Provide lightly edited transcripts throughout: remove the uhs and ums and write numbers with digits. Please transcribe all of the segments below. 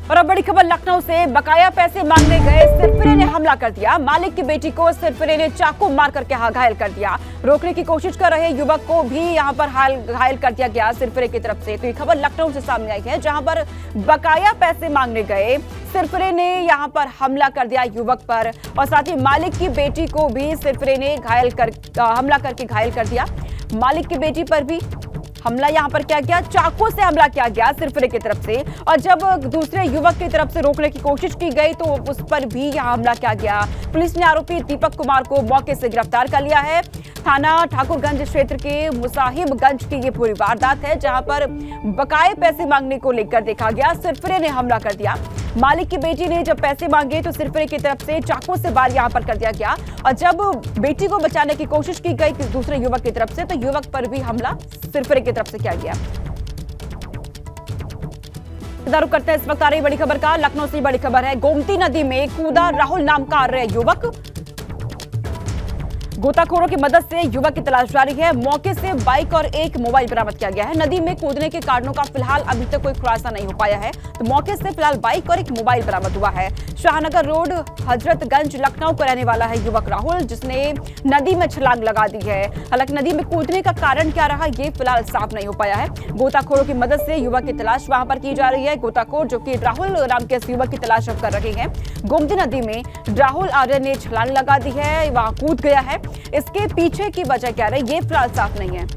और अब बड़ी खबर लखनऊ से। बकाया पैसे मांगने गए सिरफिरे ने हमला कर दिया। मालिक की बेटी को सिरफिरे ने चाकू मार करके घायल कर दिया। रोकने की कोशिश कर रहे युवक को भी यहां पर घायल कर दिया गया सिरफिरे की तरफ से। तो ये खबर लखनऊ से सामने आई है, जहां पर बकाया पैसे मांगने गए सिरफिरे ने यहां पर हमला कर दिया युवक पर, और साथ ही मालिक की बेटी को भी सिरफिरे ने हमला करके घायल कर दिया। मालिक की बेटी पर भी हमला यहां पर किया गया, चाकू से हमला किया गया सिरफिरे की तरफ से। और जब दूसरे युवक की तरफ से रोकने की कोशिश की गई तो उस पर भी यहां हमला किया गया। पुलिस ने आरोपी दीपक कुमार को मौके से गिरफ्तार कर लिया है। थाना ठाकुरगंज क्षेत्र के मुसाहिबगंज की ये पूरी वारदात है, जहां पर बकाये पैसे मांगने को लेकर देखा गया सिरफिरे ने हमला कर दिया। मालिक की बेटी ने जब पैसे मांगे तो सिरफिरे की तरफ से चाकू से वार यहां पर कर दिया गया, और जब बेटी को बचाने की कोशिश की गई दूसरे युवक की तरफ से तो युवक पर भी हमला सिरफिरे की तरफ से किया गया। रुख करते हैं इस वक्त आ रही बड़ी खबर का। लखनऊ से बड़ी खबर है, गोमती नदी में कूदा राहुल नाम का युवक। गोताखोरों की मदद से युवक की तलाश जारी है। मौके से बाइक और एक मोबाइल बरामद किया गया है। नदी में कूदने के कारणों का फिलहाल अभी तक कोई खुलासा नहीं हो पाया है, तो मौके से फिलहाल बाइक और एक मोबाइल बरामद हुआ है। शाहनगर रोड हजरतगंज लखनऊ का रहने वाला है युवक राहुल, जिसने नदी में छलांग लगा दी है। हालांकि नदी में कूदने का कारण क्या रहा ये फिलहाल साफ नहीं हो पाया है। गोताखोरों की मदद से युवक की तलाश वहां पर की जा रही है। गोताखोर जो कि राहुल नाम के इस युवक की तलाश कर रहे हैं। गोमती नदी में राहुल आर्य ने छलांग लगा दी है, वहां कूद गया है। इसके पीछे की वजह क्या है ये फिलहाल साफ नहीं है।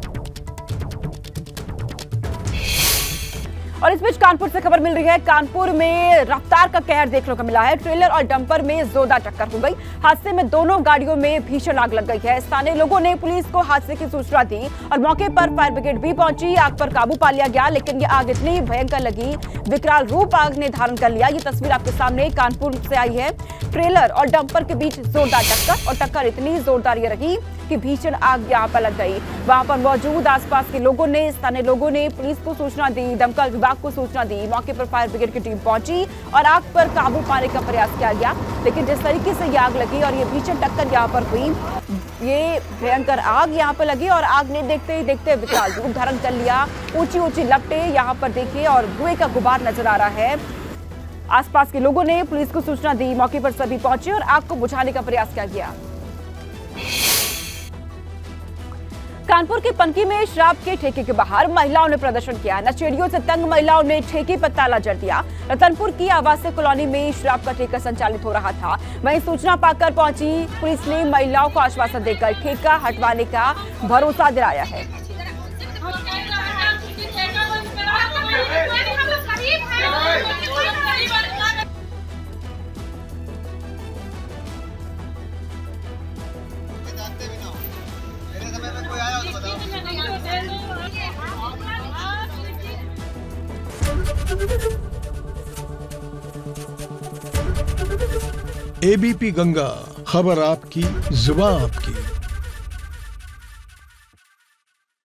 और इस बीच कानपुर से खबर मिल रही है। कानपुर में रफ्तार का कहर देखने को मिला है। ट्रेलर और डंपर में जोरदार टक्कर हो गई। हादसे में दोनों गाड़ियों में भीषण आग लग गई है। स्थानीय लोगों ने पुलिस को हादसे की सूचना दी और मौके पर फायर ब्रिगेड भी पहुंची। आग पर काबू पा लिया गया, लेकिन ये आग इतनी भयंकर लगी, विकराल रूप आग ने धारण कर लिया। ये तस्वीर आपके सामने कानपुर से आई है। ट्रेलर और डंपर के बीच जोरदार टक्कर, और टक्कर इतनी जोरदार ये रही कि भीषण आग यहां पर लग गई। वहां पर मौजूद आसपास के लोगों ने, स्थानीय लोगों ने पुलिस को सूचना दी, दमकल विभाग को सूचना दी। मौके पर फायर ब्रिगेड की टीम पहुंची और आग पर काबू पाने का प्रयास किया गया, लेकिन जिस तरीके से ये आग लगी और ये भीषण टक्कर यहां पर हुई, ये भयंकर आग यहां पर लगी और आग ने देखते ही देखते विकराल रूप धारण कर लिया। ऊंची ऊंची लपटें यहां पर देखिए और धुएं का गुबार नजर आ रहा है। आसपास के लोगों ने पुलिस को सूचना दी, मौके पर सभी पहुंचे और आग को बुझाने का प्रयास किया गया। कानपुर के पनकी में शराब के ठेके के बाहर महिलाओं ने प्रदर्शन किया। नशेड़ियों से तंग महिलाओं ने ठेके पर ताला जड़ दिया। रतनपुर की आवासीय कॉलोनी में शराब का ठेका संचालित हो रहा था। वहीं सूचना पाकर पहुंची पुलिस ने महिलाओं को आश्वासन देकर ठेका हटवाने का भरोसा दिलाया है। एबीपी गंगा, खबर आपकी, जुबान आपकी।